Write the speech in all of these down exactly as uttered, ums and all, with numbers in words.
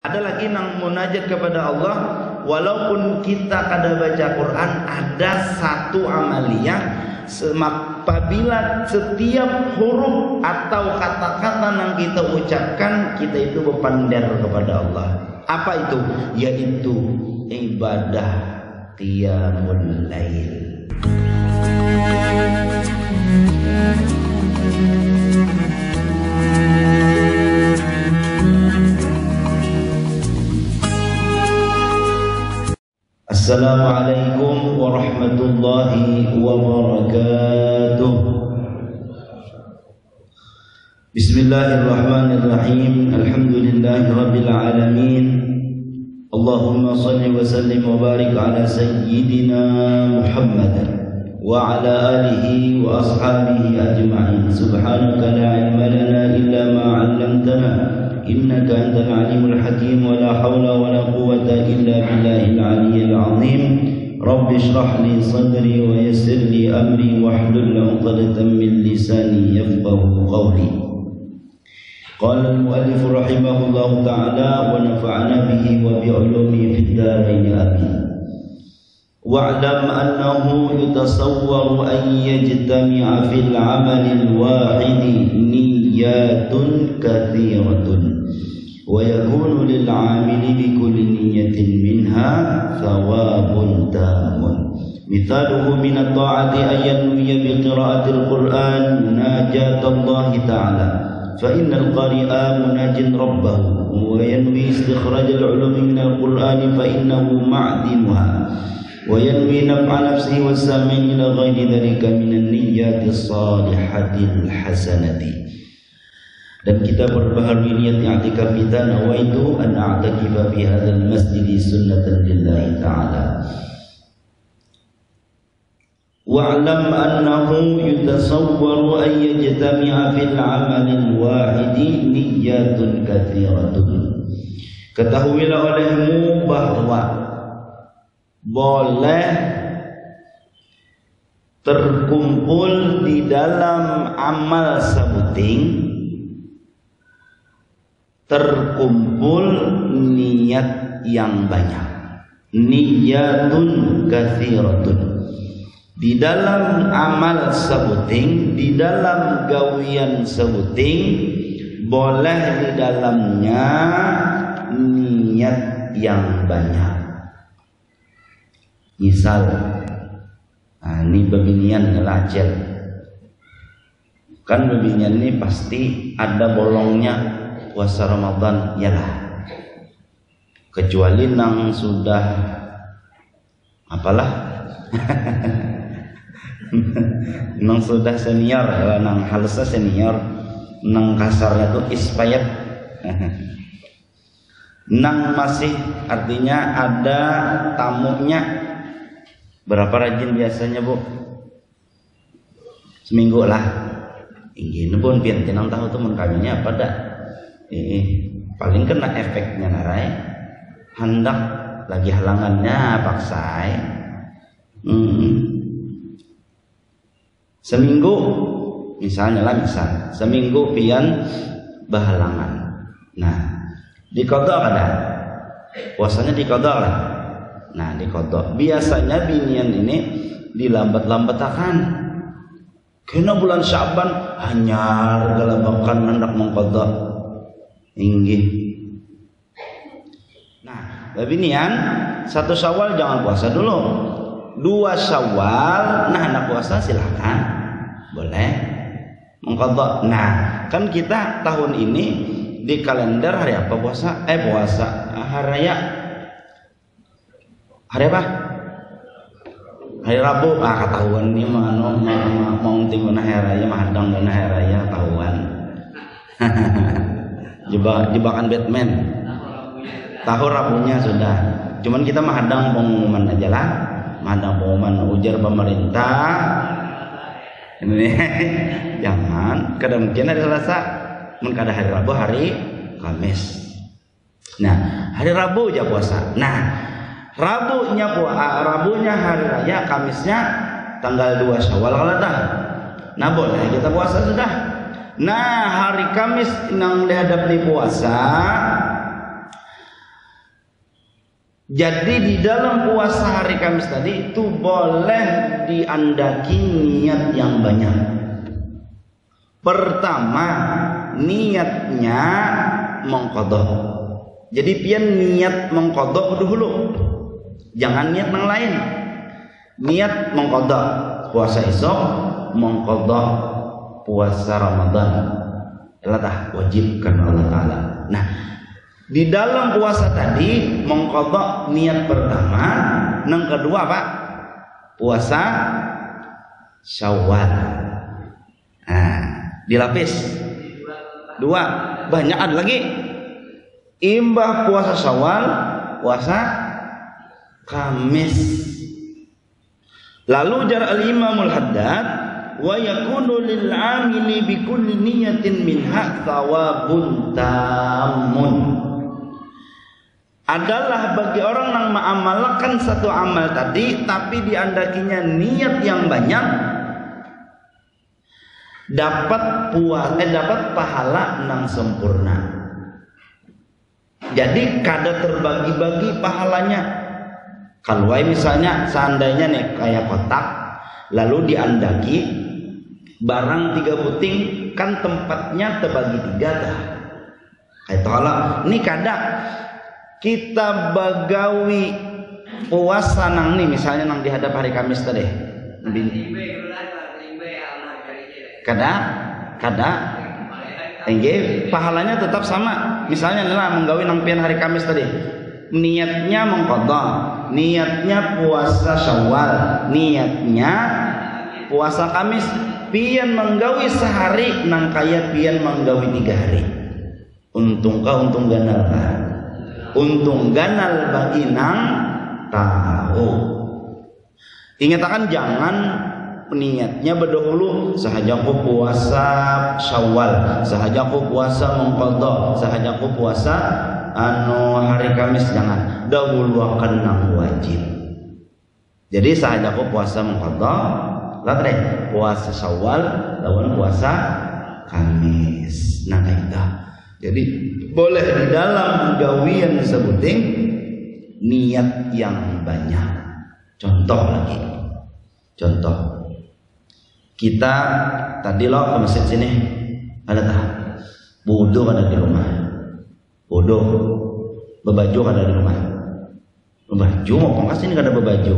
Ada lagi nang munajat kepada Allah, walaupun kita kada baca Quran, ada satu amaliyah apabila setiap huruf atau kata-kata yang kita ucapkan, kita itu berpander kepada Allah. Apa itu? Yaitu ibadah qiyamul lail. Assalamualaikum warahmatullahi wabarakatuh. Bismillahirrahmanirrahim. Alhamdulillahi rabbil alamin. Allahumma salli wa sallim wa barik ala sayyidina Muhammadan wa ala alihi wa ashabihi ajma'in. Subhanaka la ilma lana illa ma 'allamtana innaka antal alimul hakim wa la hawla wa la quwwata illa billahil aliyyil azim. Rabbi shrah li sadri wa yassir li amri wahlul 'uqdatam min lisani yafqahu qawli. Qala al-mu'allif rahimahullahu ta'ala wa nafa'ana bihi wa bi 'ulumi fid dharain amin. Wa'lam annahu yutasawwaru an yajtami'a fil 'amalil wahidi niyyatun kathiratun wa yakunu lil 'amili bi kulli niyyatin minha thawabun tamun. Mithaluhu min at-ta'ati an yanwiya bi qira'atil Qur'an munajatallahi ta'ala fa innal qari'a munajin rabbahu wa yanwi istikhraj al-'ulumi min al-Qur'an fa innahu ma'dinuha wa yanwi naf'a nafsihi was-sami' ila ghairi dhalika min an-niyyati as-salihati al-hasanati. Dan kita berbaharui niat i'tikaf kita, nawaitu an a'takifa fi hadzal masjid sunnatan lillahi ta'ala. Wa'lam annahu yutasawwaru an yajtami'a fil 'amalil wahidi niyyatun katsiratun. Ketahuilah olehmu bahwa boleh terkumpul di dalam amal sabuting, terkumpul niat yang banyak. Niyatun katsiratun. Di dalam amal sabuting, di dalam gawian sabuting, boleh di dalamnya niat yang banyak. Misal, nah, ini bebinian ngelacel. Kan bebinian ini pasti ada bolongnya puasa Ramadan, yalah. Kecuali nang sudah apalah, nang sudah senior, ya, nang halusnya senior, nang kasarnya tuh ispayat. Nang masih artinya ada tamunya. Berapa rajin biasanya, Bu? Seminggu lah. Ini pun biar tenang tahu teman kaminya apa dah. Eh, paling kena efeknya narai. Hendak lagi halangannya paksai. Hmm. Seminggu misalnya lah misal, seminggu pian bahalangan. Nah, dikodok ada. Puasanya dikodok lah. Nah, dikodok. Biasanya binian ini dilambat-lambatakan. Kena bulan Syaban hanyar galabakan hendak mengkodok. Inggih. Nah, binian satu Syawal jangan puasa dulu. Dua Syawal, nah hendak puasa silahkan. Boleh mengkodok. Nah, kan kita tahun ini di kalender hari apa puasa? Eh puasa hari raya. Hari apa? Hari Rabu. Ah, ketahuan nih mah anu mau tinggal hari raya, mah hadang dana hari raya ketahuan. Jebak jebakan Batman. Tahu Rabunya sudah. Cuman kita mah hadang pengumuman aja lah. Mahadang pengumuman ujar pemerintah. Ini jangan. Kadang mungkin hari Selasa, mungkin kada hari Rabu, hari Kamis. Nah, hari Rabu aja puasa. Nah, Rabunya puasa, Rabunya hari raya, Kamisnya tanggal dua Syawal kalau dah. Nah, boleh kita puasa sudah. Nah, hari Kamis nang dihadap di puasa Jadi di dalam puasa hari Kamis tadi itu boleh diandaki niat yang banyak. Pertama, niatnya mengqadha. Jadi pian niat mengqadha dulu. Jangan niat yang lain. Niat mengqadha puasa esok, mengqadha puasa Ramadan. Adalah wajib karena Allah Taala. Nah, di dalam puasa tadi mengqadha niat pertama, yang kedua Pak, puasa Syawal. Nah, dilapis. Dua, banyak ada lagi. Imbah puasa Syawal, puasa Kamis. Lalu jar al-Imamul Haddad wa yakunu lil 'amili bi kulli niyatin minha thawabun tamun. Adalah bagi orang yang mengamalkan satu amal tadi tapi diandakinya niat yang banyak, dapat puas eh dapat pahala yang sempurna. Jadi kada terbagi-bagi pahalanya. Kalau misalnya seandainya nih kayak kotak lalu diandaki barang tiga puting, kan tempatnya terbagi tiga dah. Kayak tolak ini kada kita bagawi puasa nang nih misalnya nang dihadap hari Kamis tadi. Kada kada enggak pahalanya tetap sama. Misalnya adalah menggawi nang pian hari Kamis tadi. Niatnya mengqadha, niatnya puasa Syawal, niatnya puasa Kamis, pian menggawi sehari nang kaya pian menggawi tiga hari. Untung kah untung ganal kah? Untung ganal bagi nang tahu. Ingatkan jangan niatnya berdahulu sahajaku puasa Syawal, sahajaku puasa mengqadha, sahajaku puasa anu hari Kamis, jangan dahuluakan nang wajib. Jadi sahajaku puasa mengqadha, latre puasa Syawal lawan puasa Kamis. Nah itu. Jadi boleh di dalam gawian sebuting niat yang banyak. Contoh lagi. Contoh. Kita tadi lo ke masjid sini ada tak? Wudu ada di rumah. Wudu, bebaju ada di rumah. Bebaju mau pangkas ini kada bebaju.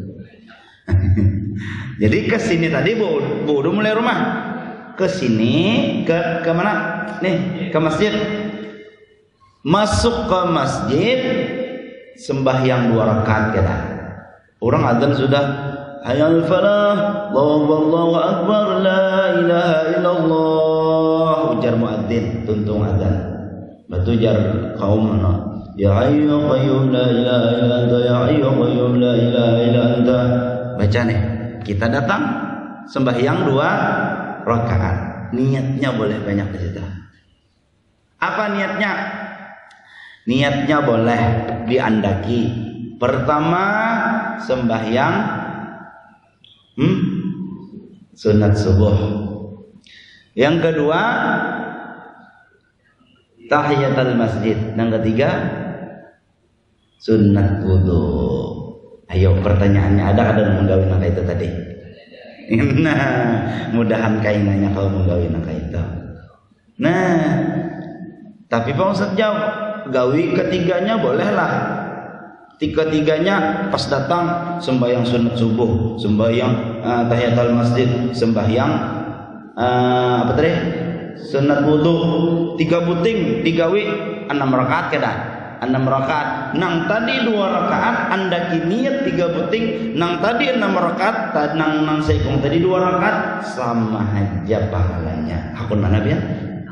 Jadi ke sini tadi wudu mulai rumah. Ke sini ke ke mana? Nih, ke masjid. Masuk ke masjid sembahyang dua rakaat kita. Orang adzan sudah hayal falah, Allahu akbar, la ilaha illallah. Ujar muadzin, tuntung adzan. Batu jar kaum mana? Ya hayyu qayyum la ilaha illa anta, ya hayyu qayyum la ilaha illa anta. Baca nih. Kita datang sembahyang dua rakaat. Niatnya boleh banyak di situ. Apa niatnya? Niatnya boleh diandaki. Pertama sembahyang hmm? sunat subuh. Yang kedua tahiyatul masjid. Yang ketiga sunat wudu. Ayo pertanyaannya, ada kada menggawi nang itu tadi? Nah, mudahan kainannya kalau menggawi nang itu. Nah, tapi Pak Ustaz jawab, gawi ketiganya bolehlah. Tiga-tiganya pas datang sembahyang sunat subuh, sembahyang uh, tahiyatul masjid, sembahyang uh, apa tadi? Sunat wudu, tiga puting, digawi enam rakaat kada? Enam rakaat. Nang tadi dua rakaat anda niat tiga puting, nang tadi enam rakaat, nang nang seikung tadi dua rakaat, sama aja pahalanya. Hakun mana biar?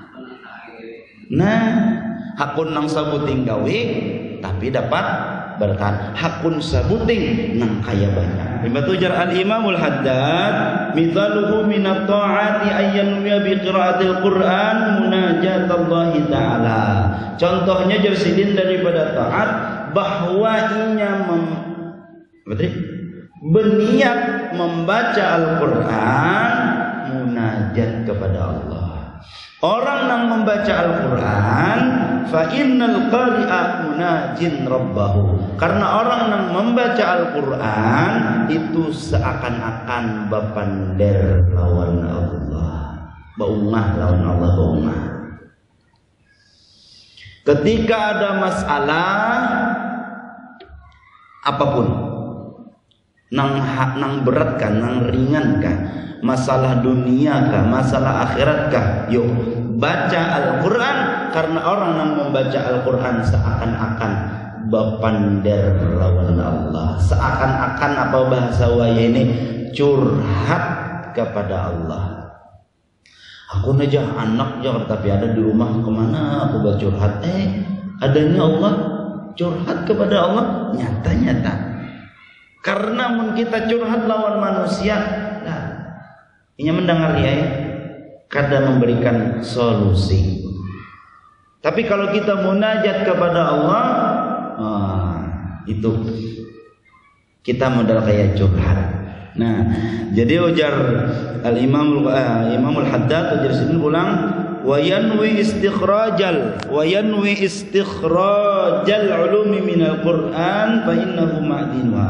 Nah, hakun nang sabuting gawi tapi dapat berkah. Hakun sabuting nang kaya banyak. Ibatu jar al-Imamul Haddad, mithaluhu minat ta'ati ayyan ya bi qiraatil Qur'an munajat Allah taala. Contohnya jar sidin daripada taat bahwa inya mem, berarti berniat membaca Al-Qur'an munajat kepada Allah. Orang yang membaca Al-Quran, fa innal qari'a munajin rabbahu. Karena orang yang membaca Al-Quran itu seakan-akan bapander lawan Allah, baungah lawan Allah, baungah. Ketika ada masalah apapun, nang nang berat kah, nang ringan kah, masalah dunia kah, masalah akhirat kah, yuk baca Al-Quran. Karena orang yang membaca Al-Quran seakan-akan bapander lawan Allah, seakan-akan apa bahasa waya ini, curhat kepada Allah. Aku aja anak jangan, tapi ada di rumah, kemana aku bercurhat? Eh, adanya Allah, curhat kepada Allah, nyata-nyata. Karena mun kita curhat lawan manusia, nah, ini mendengar ya, kada memberikan solusi. Tapi kalau kita munajat kepada Allah, ah, itu kita modal kayak curhat. Nah, jadi ujar al-Imam uh, Imamul Haddad ujar sini ulang, wa yanwi istikhrajal wa yanwi istikhrajal ulumi minal Qur'an fa innahu ma'dinwa.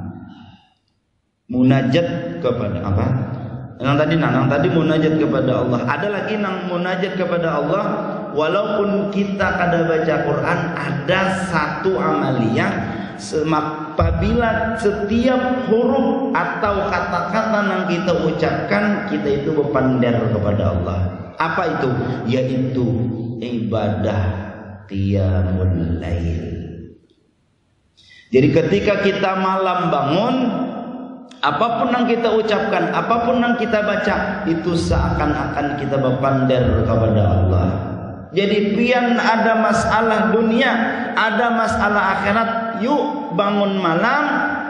Munajat kepada apa? Yang tadi nang tadi munajat kepada Allah. Ada lagi nang munajat kepada Allah walaupun kita kada baca Quran, ada satu amaliyah apabila setiap huruf atau kata-kata yang kita ucapkan, kita itu berpander kepada Allah. Apa itu? Yaitu ibadah qiyamul lail. Jadi ketika kita malam bangun, apapun yang kita ucapkan, apapun yang kita baca, itu seakan-akan kita berpander kepada Allah. Jadi pian ada masalah dunia, ada masalah akhirat, yuk bangun malam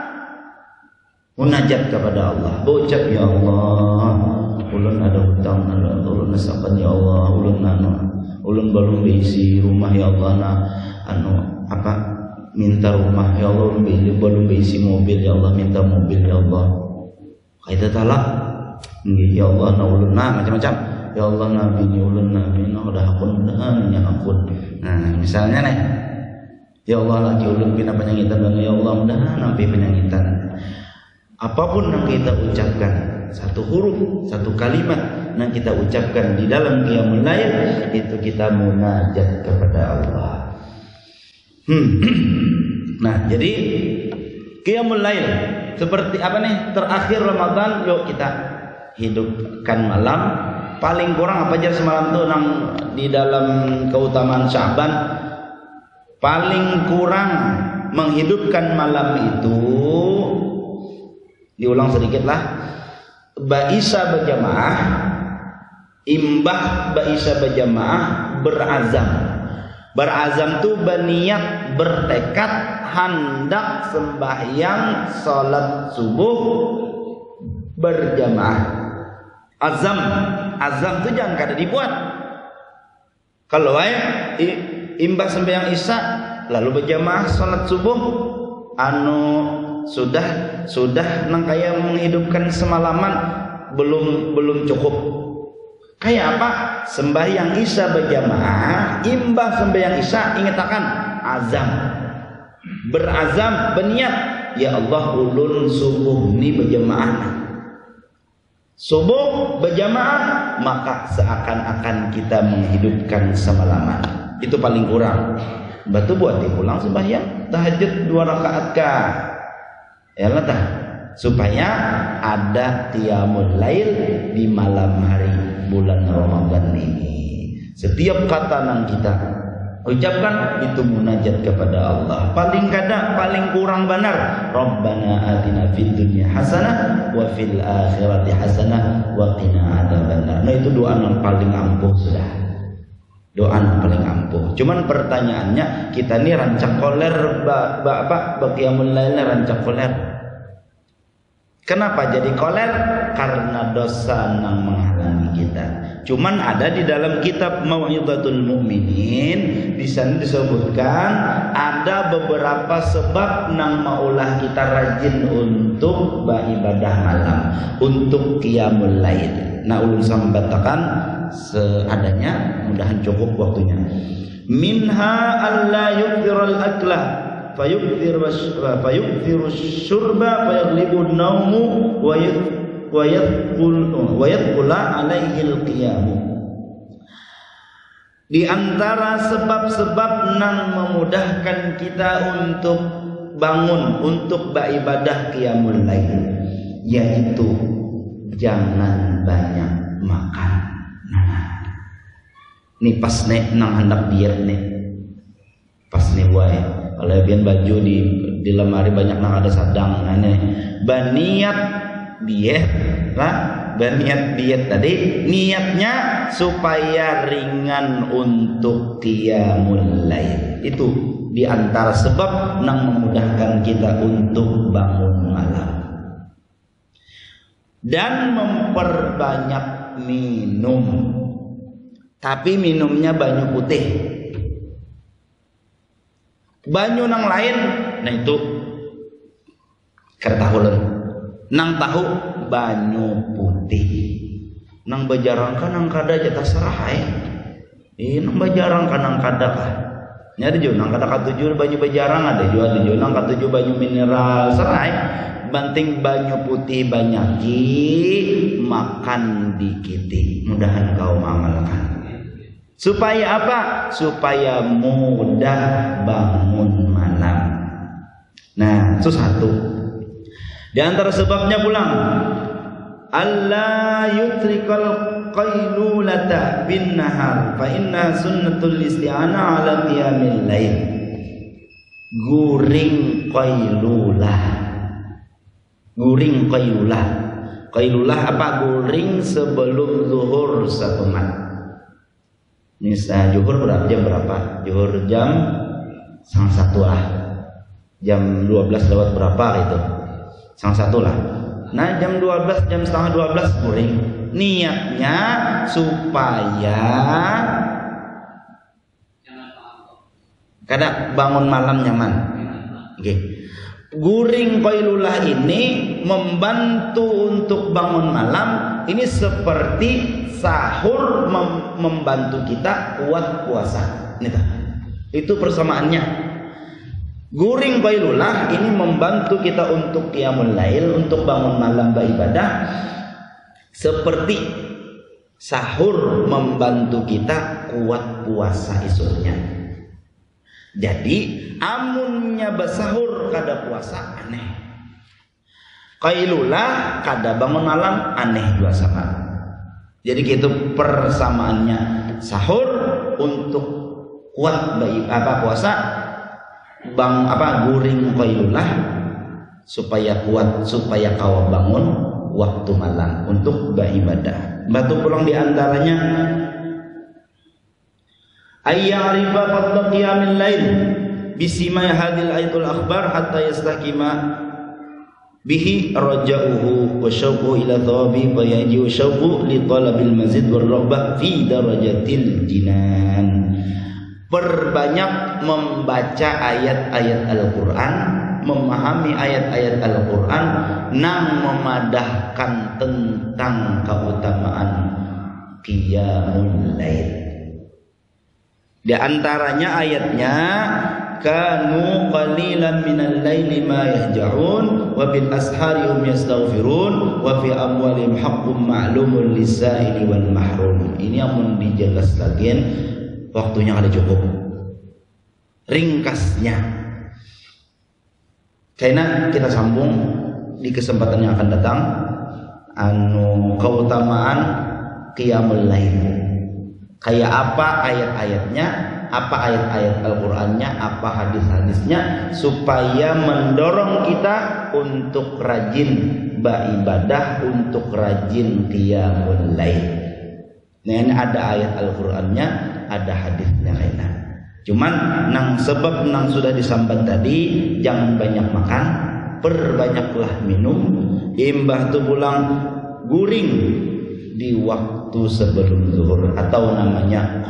munajat kepada Allah. Berucap, ya Allah, ulun ada hutang, ulun nasakan ya Allah, ulun anu, ulun belum beisi rumah ya Allah, nah anu apa minta rumah ya Allah, ulun belum beisi mobil ya Allah, minta mobil ya Allah. Kaita talak, ya Allah, nah ulun nah macam-macam. Ya Allah, nabi ulun nabi nah udah akun dah nya akun. Nah, misalnya nih, ya Allah lagi ulun pina penyangitan dan ya Allah mudah nampi penyangitan. Apapun yang kita ucapkan, satu huruf, satu kalimat yang kita ucapkan di dalam qiyamul lail, itu kita munajat kepada Allah. Hmm. Nah, jadi qiyamul lail seperti apa nih? Terakhir Ramadan, yuk kita hidupkan malam. Paling kurang apa aja semalam tuh nang di dalam keutamaan Sya'ban, paling kurang menghidupkan malam itu, diulang sedikit lah, Ba'isa berjamaah, imbah Ba'isa berjamaah, berazam. Berazam tuh berniat, bertekad, hendak sembahyang salat subuh berjamaah. Azam, azam itu jangan kada dibuat. Kalau ayat imbah sembahyang isya lalu berjamaah salat subuh, anu sudah sudah nang kaya menghidupkan semalaman belum belum cukup. Kayak apa? Sembahyang isya berjamaah, imbah sembahyang isya ingatakan azam, berazam, berniat, ya Allah ulun subuh ni berjamaah. Subuh berjamaah, maka seakan-akan kita menghidupkan semalaman. Itu paling kurang. Batu buat diulang sembahyang tahajud dua rakaat kah? Ya lah tah. Supaya ada qiyamul lail di malam hari bulan Ramadan ini. Setiap kata yang kita ucapkan itu munajat kepada Allah. Paling kada, paling kurang benar, Rabbana atina fid dunya hasanah wa fil akhirati hasanah wa qina adzabannar. Nah, itu doa yang paling ampuh sudah. Doa yang paling ampuh. Cuman pertanyaannya, kita ini rancak koler ba, ba, apa qiyamul lailnya rancak koler. Kenapa jadi koler? Karena dosa yang menghalangi kita. Cuman ada di dalam kitab Mau'izatul Mu'minin, di sana disebutkan ada beberapa sebab nang maulah kita rajin untuk beribadah malam, untuk qiyamul lail. Nah, ulun sambatakan seadanya, mudahan cukup waktunya. Minha alla yukthirul akla fayukthir fayukthir syurba fayaghlibu an-nawmu wa yadkhul wa yadkhula alaihi al-qiyam. Di antara sebab-sebab yang memudahkan kita untuk bangun, untuk beribadah qiyamul lail, yaitu jangan banyak makan. Nah, ini pas nih nang hendak diet nih, pas nih wae. Kalau biar baju di di lemari banyak nang ada sadang, aneh. Baniat diet, lah. Baniat diet tadi niatnya supaya ringan untuk qiyamul lail. Itu di antara sebab yang memudahkan kita untuk bangun malam. Dan memperbanyak minum, tapi minumnya banyu putih. Banyu nang lain, nah itu kertahulen. Nang tahu banyu putih. Nang bajarangkan nang kada jatah serah ai. Eh nang bajarangkan nang kada kah. Nyari jo nang kada katuju banyu bajarang ada jo ada jo nang katuju banyu mineral serai. Banting banyu putih banyaki, makan dikiti. Mudahan kau mengamalkan. Supaya apa? Supaya mudah bangun malam. Nah, itu satu. Di antara sebabnya pulang, Allah yutrikal qailulata bin nahar fa inna sunnatul isti'ana ala qiyamil lail. Guring qailulah. Guring qailulah. Qailulah apa? Guring sebelum zuhur sepemat. Nisa zuhur berapa jam berapa? Zuhur jam setengah satu lah. Jam dua belas lewat berapa gitu? Setengah satu lah. Nah jam dua belas, jam setengah dua belas guring. Niatnya supaya kada bangun malam nyaman. Oke. Okay. Guring qailulah ini membantu untuk bangun malam. Ini seperti sahur mem membantu kita kuat puasa. Itu persamaannya. Guring qailulah ini membantu kita untuk qiyamul lail, untuk bangun malam beribadah, seperti sahur membantu kita kuat puasa esoknya. Jadi amunnya basahur kada puasa aneh, qailulah kada bangun malam aneh juga sama. Jadi gitu persamaannya, sahur untuk kuat apa puasa, bang apa guring qailulah supaya kuat, supaya kau bangun waktu malam untuk beribadah. Batu pulang di antaranya ayyarifa fadla qiyamil lail bisima hadhil ayatul akhbar hatta yastakima bihi raja'uhu wa syauqu ila thawabi wa yaji wa syauqu li talabil mazid war raghbah fi darajatil jinan. Perbanyak membaca ayat-ayat Al-Quran, memahami ayat-ayat Al-Quran, nang memadahkan tentang keutamaan qiyamul lail. Di antaranya ayatnya, kanu qalilan minal laili ma yahja'un wa bil ashari hum yastaghfirun wa fi amwalihim haqqun ma'lumun lis-sa'ili wal mahrum. Ini amun dijelas lagi, waktunya ada cukup. Ringkasnya, karena kita sambung di kesempatan yang akan datang, anu keutamaan qiyamul lail. Kayak apa ayat-ayatnya, apa ayat-ayat Al-Qur'annya, apa hadis-hadisnya, supaya mendorong kita untuk rajin beribadah, untuk rajin qiyamul lail. Nah, ini ada ayat Al-Qur'annya, ada hadisnya lainnya. Cuman nang sebab nang sudah disambat tadi, jangan banyak makan, perbanyaklah minum, imbah tu pulang guring di waktu sebelum zuhur atau namanya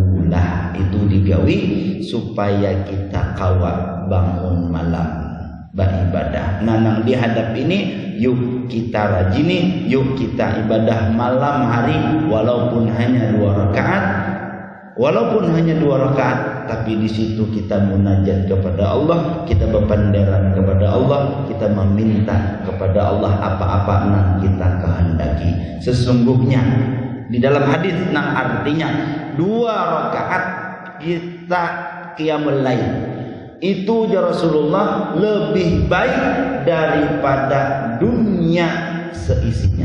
qailulah. Itu digawi supaya kita kawat bangun malam. beribadah. Nah, nang dihadap ini yuk kita rajini, yuk kita ibadah malam hari walaupun hanya dua rakaat, walaupun hanya dua rakaat, tapi di situ kita munajat kepada Allah, kita berpanderan kepada Allah, kita meminta kepada Allah apa-apa yang kita kehendaki. Sesungguhnya di dalam hadis nang artinya dua rakaat kita qiyamul lail itu ya Rasulullah lebih baik daripada dunia seisinya.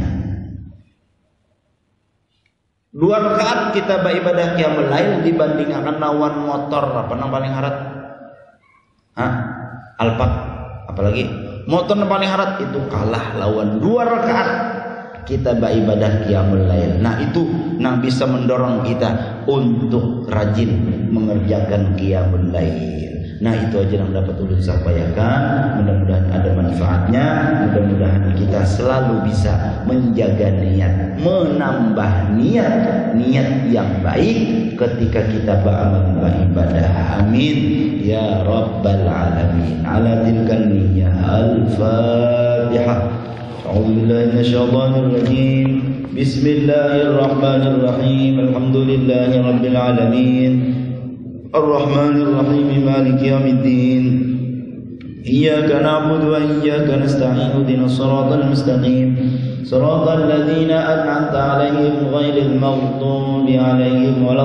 Dua rakaat kita beribadah qiyamul lail dibandingkan lawan motor apa yang paling harat? Hah? Alphard apalagi? Motor yang paling harat itu kalah lawan dua rakaat kita beribadah qiyamul lail. Nah, itu yang bisa mendorong kita untuk rajin mengerjakan qiyamul lail. Nah, itu aja yang dapat ulun sampaikan. Mudah-mudahan ada manfaatnya. Mudah-mudahan kita selalu bisa menjaga niat, menambah niat, niat yang baik ketika kita beramal beribadah. Amin ya rabbal alamin. Ala tilkan niyyah. Al-Fatihah. A'udzu billahi minasyaitonir rajim. Bismillahirrahmanirrahim. Alhamdulillahi rabbil alamin. الرحمن الرحيم مالك يوم الدين إياك نعبد وإياك نستعين اهدنا الصراط المستقيم صراط الذين أنعمت عليهم غير المغضوب عليهم ولا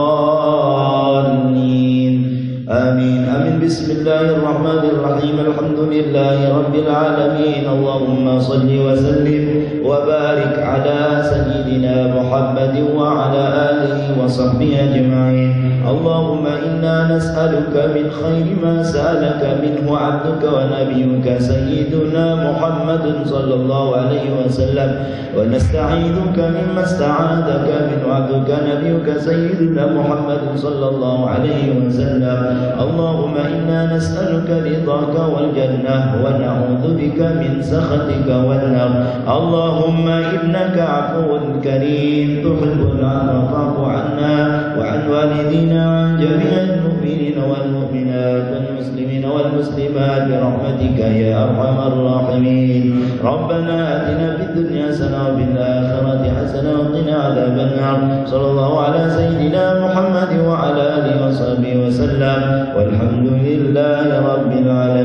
الضالين آمين آمين بسم الله الرحمن الرحيم الحمد لله رب العالمين اللهم صل وسلم وبارك على سيدنا محمد وعلى آله وصحبه أجمعين اللهم إنا نسألك من خير ما سألك منه عبدك ونبيك سيدنا محمد صلى الله عليه وسلم ونستعيذك مما استعاذك منه عبدك نبيك سيدنا محمد صلى الله عليه وسلم اللهم إنا نسألك رضاك والجنة ونعوذ بك من سخطك والنار اللهم إنك عفو كريم تحب العفو فاعف عنا وعن والدينا وعن جميع المؤمنين والمؤمنات والمسلمين والمسلمات برحمتك يا أرحم الراحمين ربنا آتنا في الدنيا حسنة وفي الآخرة حسنة وقنا عذاب النار صلى الله على سيدنا محمد وعلى آله وصحبه وسلم والحمد لله رب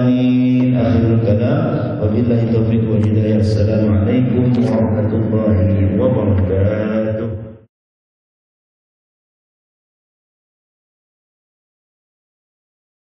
العالمين. آخر الكلام وبالله التوفيق والهداية. السلام عليكم ورحمة الله